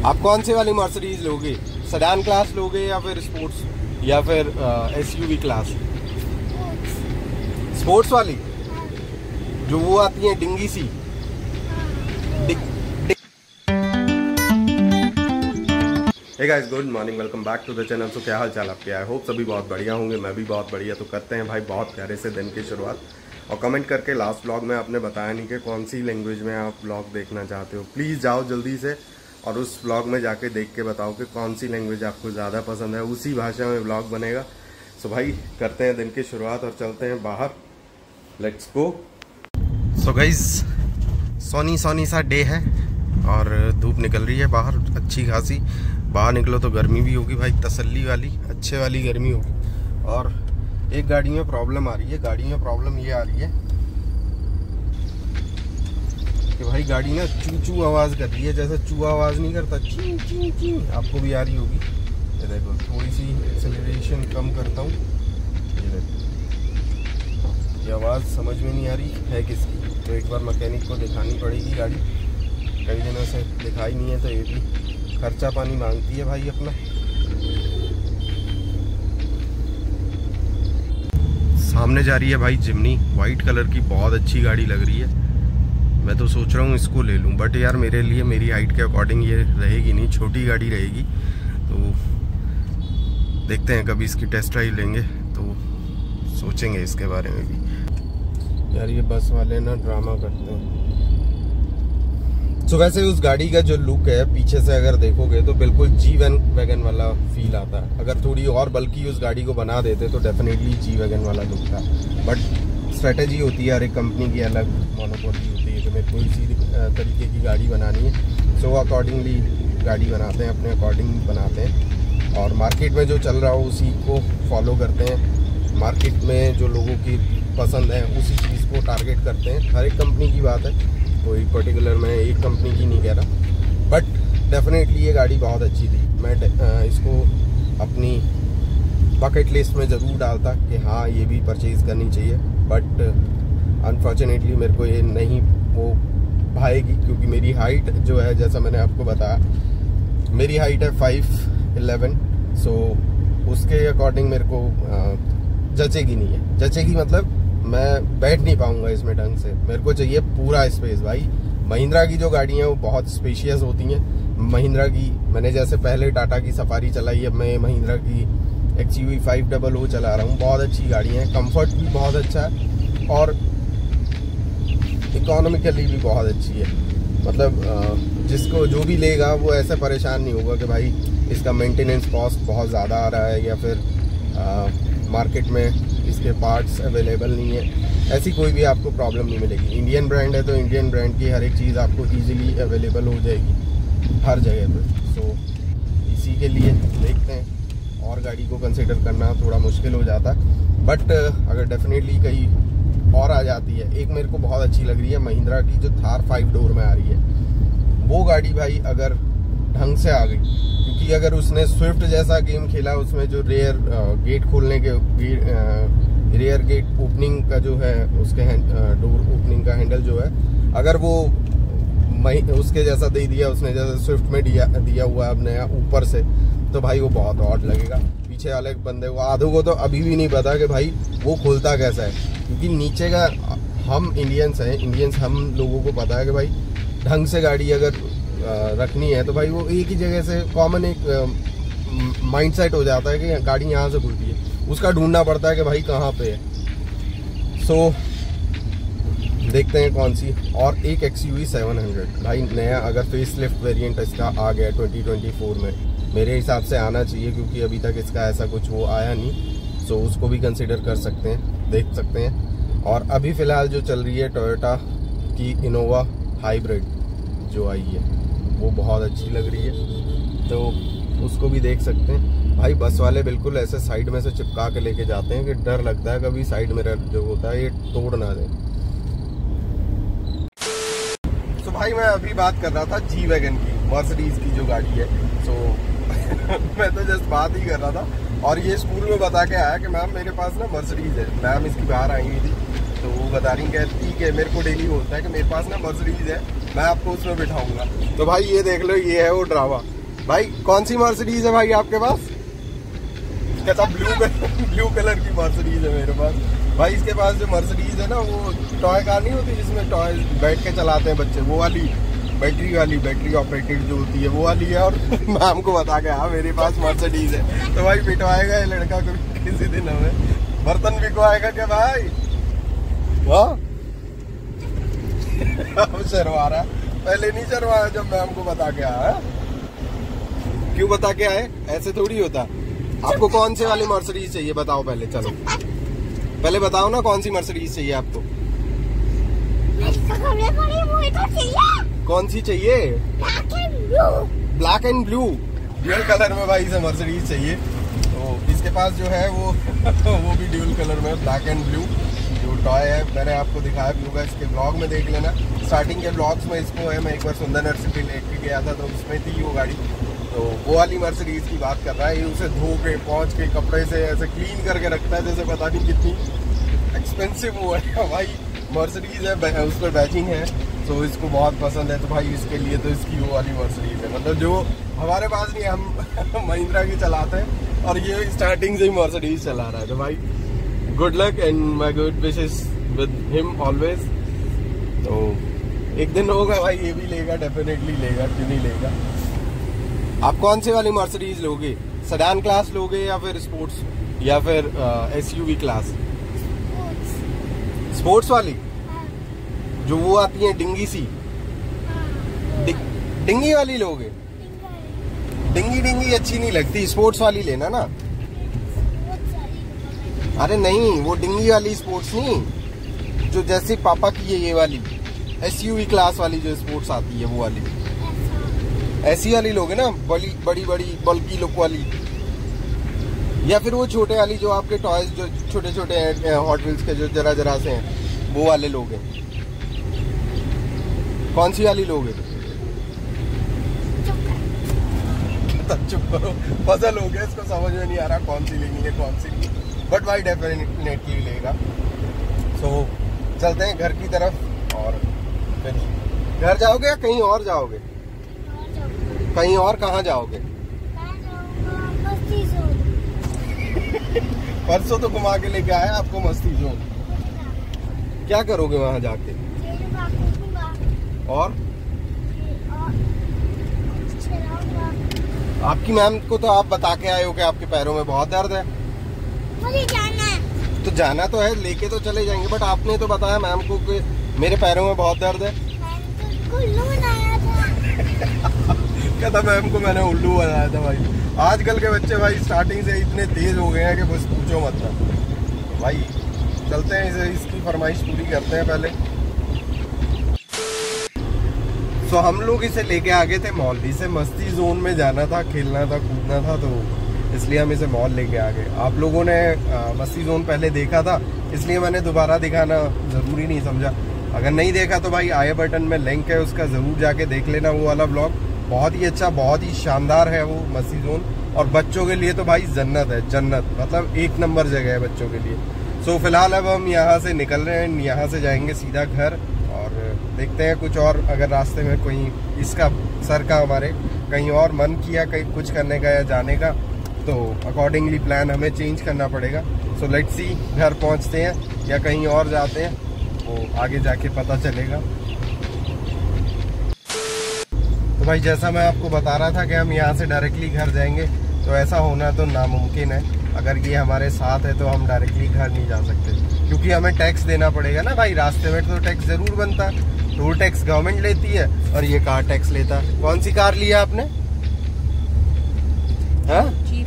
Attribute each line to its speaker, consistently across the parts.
Speaker 1: आप कौन से वाली मर्सिडीज लोगे? सेडान क्लास लोगे या फिर स्पोर्ट्स या फिर एसयूवी क्लास? स्पोर्ट्स वाली जो वो आती है डिंगी सी। Hey guys, good morning, welcome back to the channel. So क्या हाल चाल आपके? आई होप सभी बहुत बढ़िया होंगे, मैं भी बहुत बढ़िया। तो करते हैं भाई बहुत प्यारे से दिन की शुरुआत। और कमेंट करके लास्ट व्लॉग में आपने बताया नहीं कि कौन सी लैंग्वेज में आप व्लॉग देखना चाहते हो। प्लीज़ जाओ जल्दी से और उस व्लॉग में जाके देख के बताओ कि कौन सी लैंग्वेज आपको ज़्यादा पसंद है, उसी भाषा में व्लॉग बनेगा। सो भाई करते हैं दिन की शुरुआत और चलते हैं बाहर। Let's go. So guys, sunny सा डे है और धूप निकल रही है बाहर अच्छी खासी। बाहर निकलो तो गर्मी भी होगी भाई, तसल्ली वाली अच्छे वाली गर्मी होगी। और एक गाड़ी में प्रॉब्लम आ रही है। गाड़ी में प्रॉब्लम ये आ रही है कि भाई गाड़ी ना चू चू आवाज़ कर रही है, जैसे चूहा आवाज़ नहीं करता, ची ची ची। आपको भी आ रही होगी। ये देखो, थोड़ी सी एक्सेलरेशन कम करता हूँ। ये देखो, ये आवाज़ समझ में नहीं आ रही है किसकी, तो एक बार मैकेनिक को दिखानी पड़ेगी गाड़ी। कई दिनों से दिखाई नहीं है, तो ये भी खर्चा पानी मांगती है भाई अपना। सामने जा रही है भाई जिमनी, वाइट कलर की, बहुत अच्छी गाड़ी लग रही है। मैं तो सोच रहा हूँ इसको ले लूँ, बट यार मेरे लिए मेरी हाइट के अकॉर्डिंग ये रहेगी नहीं, छोटी गाड़ी रहेगी। तो देखते हैं, कभी इसकी टेस्ट ड्राइव लेंगे तो सोचेंगे इसके बारे में भी। यार ये बस वाले ना ड्रामा करते हैं। तो वैसे उस गाड़ी का जो लुक है पीछे से अगर देखोगे तो बिल्कुल जी वैगन वाला फील आता है। अगर थोड़ी और बल्कि उस गाड़ी को बना देते तो डेफिनेटली जी वैगन वाला लुक था। बट स्ट्रेटेजी होती है हर एक कंपनी की, अलग मोनोपोली होती है कि मेरे को इसी तरीके की गाड़ी बनानी है। सो अकॉर्डिंगली गाड़ी बनाते हैं, अपने अकॉर्डिंग बनाते हैं और मार्केट में जो चल रहा हो उसी को फॉलो करते हैं। मार्केट में जो लोगों की पसंद है उसी चीज़ को टारगेट करते हैं। हर एक कंपनी की बात है, कोई पर्टिकुलर मैं एक कंपनी की नहीं कह रहा। बट डेफिनेटली ये गाड़ी बहुत अच्छी थी। मैं इसको अपनी बकेट लिस्ट में ज़रूर डालता कि हाँ ये भी परचेज़ करनी चाहिए। बट अनफॉर्चुनेटली मेरे को ये नहीं वो भाएगी, क्योंकि मेरी हाइट जो है, जैसा मैंने आपको बताया, मेरी हाइट है 5'11". सो उसके अकॉर्डिंग मेरे को जचेगी नहीं है। जचेगी मतलब मैं बैठ नहीं पाऊंगा इसमें ढंग से। मेरे को चाहिए पूरा स्पेस भाई। महिंद्रा की जो गाड़ी हैं वो बहुत स्पेशियस होती हैं। महिंद्रा की मैंने जैसे पहले टाटा की सफारी चलाई है, मैं महिंद्रा की XUV 500 चला रहा हूँ। बहुत अच्छी गाड़ी है, कंफर्ट भी बहुत अच्छा है और इकोनॉमिकली भी बहुत अच्छी है। मतलब जिसको जो भी लेगा वो ऐसे परेशान नहीं होगा कि भाई इसका मेंटेनेंस कॉस्ट बहुत ज़्यादा आ रहा है या फिर मार्केट में इसके पार्ट्स अवेलेबल नहीं है। ऐसी कोई भी आपको प्रॉब्लम नहीं मिलेगी। इंडियन ब्रांड है तो इंडियन ब्रांड की हर एक चीज़ आपको इजीली अवेलेबल हो जाएगी हर जगह पे। सो इसी के लिए देखते हैं, और गाड़ी को कंसिडर करना थोड़ा मुश्किल हो जाता। बट अगर डेफिनेटली कहीं और आ जाती है, एक मेरे को बहुत अच्छी लग रही है महिंद्रा की जो थार 5 डोर में आ रही है। वो गाड़ी भाई अगर ढंग से आ गई, क्योंकि अगर उसने स्विफ्ट जैसा गेम खेला, उसमें जो रेयर गेट खोलने के रेयर गेट ओपनिंग का जो है, उसके डोर ओपनिंग का हैंडल जो है, अगर वो उसके जैसा दे दिया उसने, जैसे स्विफ्ट में दिया हुआ है नया ऊपर से, तो भाई वो बहुत ऑड लगेगा। पीछे वाले बंदे को, आधों को तो अभी भी नहीं पता कि भाई वो खोलता कैसा है, क्योंकि नीचे का हम इंडियंस हैं, इंडियंस हम लोगों को पता है कि भाई ढंग से गाड़ी अगर रखनी है तो भाई वो एक ही जगह से कॉमन एक माइंडसेट हो जाता है कि गाड़ी यहाँ से खुलती है, उसका ढूंढना पड़ता है कि भाई कहाँ पे है। सो देखते हैं कौन सी। और एक XUV 700 भाई नया, अगर फेसलिफ्ट वेरिएंट इसका आ गया 2024 में, मेरे हिसाब से आना चाहिए, क्योंकि अभी तक इसका ऐसा कुछ वो आया नहीं। सो उसको भी कंसिडर कर सकते हैं, देख सकते हैं। और अभी फ़िलहाल जो चल रही है टोयोटा की इनोवा हाइब्रिड जो आई है, वो बहुत अच्छी लग रही है, तो उसको भी देख सकते हैं। भाई बस वाले बिल्कुल ऐसे साइड में से चिपका के लेके जाते हैं कि डर लगता है कभी साइड मिरर जो होता है ये तोड़ ना दे। तो भाई मैं अभी बात कर रहा था जी वैगन की, मर्सिडीज की जो गाड़ी है। सो मैं तो जस्ट बात ही कर रहा था और ये स्कूल में बता के आया कि मैम मेरे पास ना मर्सिडीज है। मैम इसकी बाहर आई हुई थी तो वो बता रही कहती कि मेरे को डेली होता है कि मेरे पास ना मर्सिडीज है मैं आपको उसमें बिठाऊंगा। तो भाई ये देख लो, ये है वो ड्रामा। भाई कौन सी मर्सिडीज है भाई आपके पास? कहता ब्लू कलर की मर्सिडीज है मेरे पास। भाई इसके पास जो मर्सिडीज है ना, वो टॉय कार नहीं होती जिसमें टॉय बैठ के चलाते हैं बच्चे, वो वाली बैटरी ऑपरेटेड जो होती है वो वाली है। और मैम को बता के हाँ मेरे पास मर्सिडीज है। तो भाई पिटवाएगा ये लड़का किसी दिन हमें, बर्तन बिकवाएगा क्या भाई? वाह शर्मा रहा, पहले नहीं शर्माया जब मैम को बता के आया। क्यों बता के आए? ऐसे थोड़ी होता। आपको कौन से वाली मर्सिडीज चाहिए बताओ पहले, चलो पहले बताओ ना कौन सी मर्सिडीज चाहिए आपको? कौन सी चाहिए? Black and blue dual colour में भाई से मर्सिडीज चाहिए। तो इसके पास जो है वो वो भी ड्यूल कलर में ब्लैक एंड ब्लू जो टॉय है, मैंने आपको दिखाया भी होगा, इसके ब्लॉग में देख लेना। स्टार्टिंग के ब्लॉग्स में इसको है, मैं एक बार सुंदर नर्सरी लेके गया था तो उसमें थी वो गाड़ी। तो वो वाली मर्सिडीज की बात कर रहा है। ये उसे धो के पहुँच के कपड़े से ऐसे क्लीन करके रखता है जैसे पता नहीं कितनी एक्सपेंसिव वो है भाई मर्सिडीज है, उस पर बैचिंग है तो इसको बहुत पसंद है। तो भाई इसके लिए तो इसकी वो वाली मर्सिडीज है, मतलब जो हमारे पास नहीं, हम महिंद्रा की चलाते हैं और ये स्टार्टिंग से ही मर्सिडीज चला रहा है। तो भाई good luck and my good wishes with him always. तो एक दिन होगा भाई ये भी लेगा, डेफिनेटली लेगा, क्यों नहीं लेगा। आप कौन सी वाली मर्सिडीज लोगे? सेडान क्लास लोगे या फिर स्पोर्ट्स या फिर SUV क्लास? स्पोर्ट्स वाली जो वो आती है डिंगी सी, डिंगी वाली लोगे? डिंगी अच्छी नहीं लगती, स्पोर्ट्स वाली लेना ना। अरे नहीं, वो डिंगी वाली स्पोर्ट्स नहीं, जो जैसे पापा की है ये वाली SUV क्लास वाली जो स्पोर्ट्स आती है वो वाली, ऐसी वाली लोगे ना, बड़ी बल्कि लुक वाली। या फिर वो छोटे वाली जो आपके टॉयज जो छोटे हैं हॉट व्हील्स के जो जरा से हैं, वो वाले लोगे। कौन सी वाली लोगे? चुप करो, पजल हो गया, इसको समझ में नहीं आ रहा कौन सी लेनी है कौन सी नहीं, बट भाई डेफिनेटली लेगा। सो चलते हैं घर की तरफ और फिर घर जाओगे या कहीं और जाओगे? कहीं और कहाँ जाओगे? परसों तो घुमा के लेके आया आपको मस्ती जोन, क्या करोगे वहाँ जाके? और आपकी मैम को तो आप बता के आए हो कि आपके पैरों में बहुत दर्द है।
Speaker 2: मुझे जाना है।
Speaker 1: तो जाना तो है, लेके तो चले जाएंगे, बट आपने तो बताया मैम को कि मेरे पैरों में बहुत दर्द है।
Speaker 2: उल्लू बनाया था।
Speaker 1: कहता मैम को मैंने उल्लू बनाया था। भाई आजकल के बच्चे भाई स्टार्टिंग से इतने तेज हो गए हैं कि बस पूछो मत। भाई चलते हैं, इसकी फरमाइश पूरी करते हैं पहले। तो हम लोग इसे लेके आ गए थे मॉल, इसे मस्ती जोन में जाना था, खेलना था, कूदना था, तो इसलिए हम इसे मॉल लेके आ गए। आप लोगों ने मस्ती जोन पहले देखा था, इसलिए मैंने दोबारा दिखाना ज़रूरी नहीं समझा। अगर नहीं देखा तो भाई आई बटन में लिंक है उसका, ज़रूर जाके देख लेना वो वाला ब्लॉग। बहुत ही अच्छा, बहुत ही शानदार है वो मस्ती जोन, और बच्चों के लिए तो भाई जन्नत है, जन्नत मतलब एक नंबर जगह है बच्चों के लिए। सो फिलहाल अब हम यहाँ से निकल रहे हैं, यहाँ से जाएंगे सीधा घर, और देखते हैं कुछ और अगर रास्ते में कोई इसका सर का हमारे कहीं और मन किया कहीं कुछ करने का या जाने का, तो अकॉर्डिंगली प्लान हमें चेंज करना पड़ेगा। सो लेट्स सी, घर पहुँचते हैं या कहीं और जाते हैं, वो आगे जाके पता चलेगा। तो भाई जैसा मैं आपको बता रहा था कि हम यहाँ से डायरेक्टली घर जाएंगे, तो ऐसा होना तो नामुमकिन है। अगर ये हमारे साथ है तो हम डायरेक्टली घर नहीं जा सकते, क्योंकि हमें टैक्स देना पड़ेगा ना भाई। रास्ते में तो टैक्स जरूर बनता है, टोल टैक्स गवर्नमेंट लेती है और ये कार टैक्स लेता है। कौन सी कार लिया आपने? हाँ?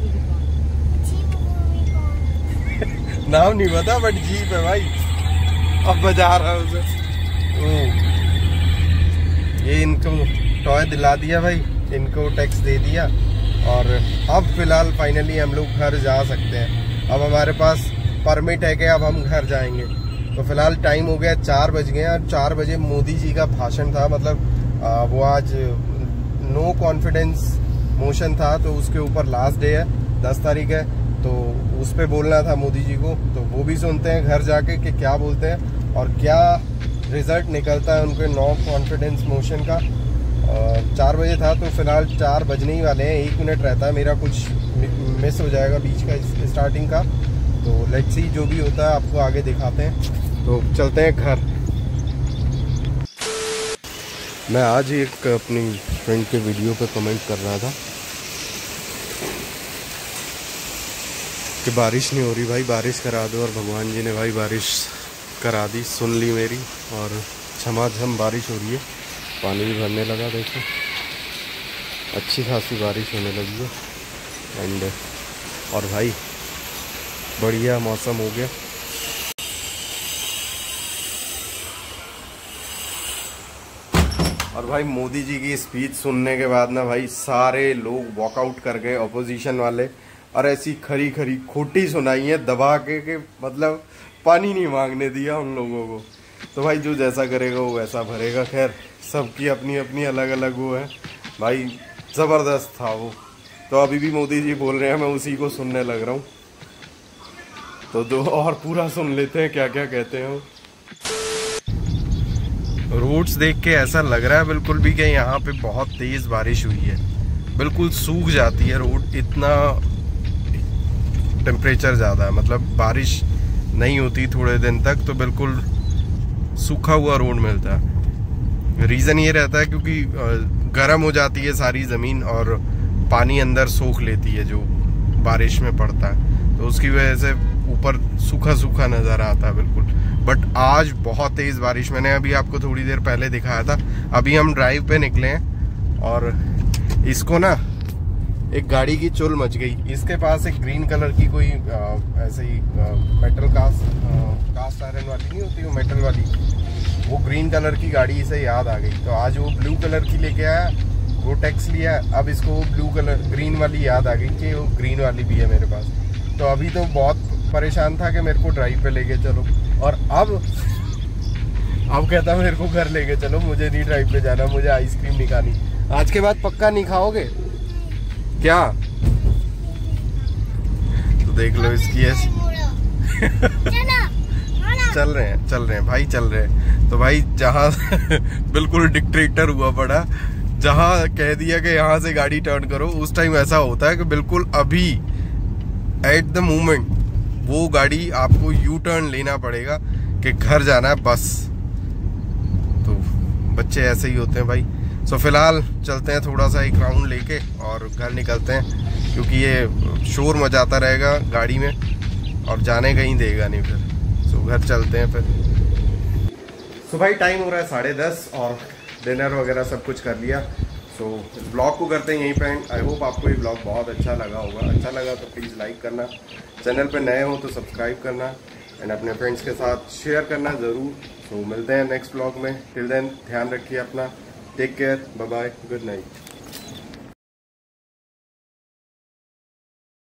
Speaker 1: नाम नहीं पता बट जीप है भाई, अब बजा रहा है उसे। ये इनको टॉय दिला दिया भाई, इनको टैक्स दे दिया, और अब फिलहाल फाइनली हम लोग घर जा सकते हैं। अब हमारे पास परमिट है कि अब हम घर जाएंगे। तो फिलहाल टाइम हो गया 4 बज गए, और 4 बजे मोदी जी का भाषण था, मतलब वो आज नो कॉन्फिडेंस मोशन था, तो उसके ऊपर लास्ट डे है, 10 तारीख है, तो उस पर बोलना था मोदी जी को। तो वो भी सुनते हैं घर जाके कि क्या बोलते हैं और क्या रिज़ल्ट निकलता है उनके नो कॉन्फिडेंस मोशन का। 4 बजे था तो फिलहाल 4 बजने ही वाले हैं। 1 मिनट रहता है, मेरा कुछ मिस हो जाएगा बीच का स्टार्टिंग का। तो लेट्स सी जो भी होता है आपको आगे दिखाते हैं। तो चलते हैं घर। मैं आज ही एक अपनी फ्रेंड के वीडियो पे कमेंट कर रहा था कि बारिश नहीं हो रही भाई, बारिश करा दो, और भगवान जी ने भाई बारिश करा दी, सुन ली मेरी, और झमाझम बारिश हो रही है। पानी भी भरने लगा, देखो अच्छी खासी बारिश होने लगी है। एंड और भाई बढ़िया मौसम हो गया। और भाई मोदी जी की स्पीच सुनने के बाद ना भाई सारे लोग वॉकआउट कर गए, अपोजिशन वाले, और ऐसी खरी खरी खोटी सुनाई है दबा के मतलब पानी नहीं मांगने दिया उन लोगों को। तो भाई जो जैसा करेगा वो वैसा भरेगा। खैर सबकी अपनी अपनी अलग अलग वो है भाई, ज़बरदस्त था वो। तो अभी भी मोदी जी बोल रहे हैं, मैं उसी को सुनने लग रहा हूँ। तो दो और पूरा सुन लेते हैं क्या क्या कहते हैं वो। रोड्स देख के ऐसा लग रहा है बिल्कुल भी कि यहाँ पे बहुत तेज बारिश हुई है, बिल्कुल सूख जाती है रोड, इतना टेम्परेचर ज़्यादा है। मतलब बारिश नहीं होती थोड़े दिन तक तो बिल्कुल सूखा हुआ रोड मिलता है। रीज़न ये रहता है क्योंकि गर्म हो जाती है सारी ज़मीन और पानी अंदर सोख लेती है जो बारिश में पड़ता है, तो उसकी वजह से ऊपर सूखा सूखा नज़र आता है बिल्कुल। बट आज बहुत तेज़ बारिश, मैंने अभी आपको थोड़ी देर पहले दिखाया था। अभी हम ड्राइव पे निकले हैं और इसको ना एक गाड़ी की चुल मच गई। इसके पास एक ग्रीन कलर की कोई ऐसे ही मेटल कास्ट आयरन वाली नहीं होती वो मेटल वाली, वो ग्रीन कलर की गाड़ी इसे याद आ गई। तो आज वो ब्लू कलर की लेके आया, वो टैक्स लिया। अब इसको ब्लू कलर ग्रीन वाली याद आ गई कि वो ग्रीन वाली भी है मेरे पास। तो अभी तो बहुत परेशान था कि मेरे को ड्राइव पे लेके चलो, और अब कहता मेरे को घर लेके चलो, मुझे नहीं ड्राइव पे जाना, मुझे आइसक्रीम नहीं खानी। आज के बाद पक्का नहीं खाओगे क्या? तो देख लो इसकी ऐसी चल रहे हैं भाई, चल रहे हैं। तो भाई जहाँ बिल्कुल डिक्टेटर हुआ पड़ा, जहाँ कह दिया कि यहाँ से गाड़ी टर्न करो, उस टाइम ऐसा होता है कि बिल्कुल अभी एट द मोमेंट वो गाड़ी आपको यू टर्न लेना पड़ेगा कि घर जाना है बस। तो बच्चे ऐसे ही होते हैं भाई। सो फिलहाल चलते हैं थोड़ा सा एक राउंड लेके और घर निकलते हैं, क्योंकि ये शोर मचाता रहेगा गाड़ी में और जाने कहीं देगा नहीं फिर। सो घर चलते हैं फिर। सो भाई टाइम हो रहा है 10:30 और डिनर वगैरह सब कुछ कर लिया। सो इस ब्लॉग को करते हैं यहीं पे एंड। आई होप आपको ये ब्लॉग बहुत अच्छा लगा होगा। अच्छा लगा तो प्लीज़ लाइक करना, चैनल पे नए हो तो सब्सक्राइब करना एंड अपने फ्रेंड्स के साथ शेयर करना ज़रूर। सो मिलते हैं नेक्स्ट ब्लॉग में। टिल देन ध्यान रखिए अपना, take care, bye bye, good night.